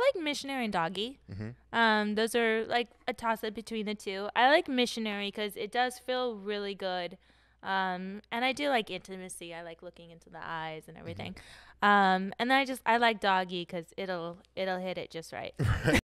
like missionary and doggy. Those are like a toss-up between the two. I like missionary because it does feel really good. And I do like intimacy. I like looking into the eyes and everything. And then I like doggy because it'll hit it just right.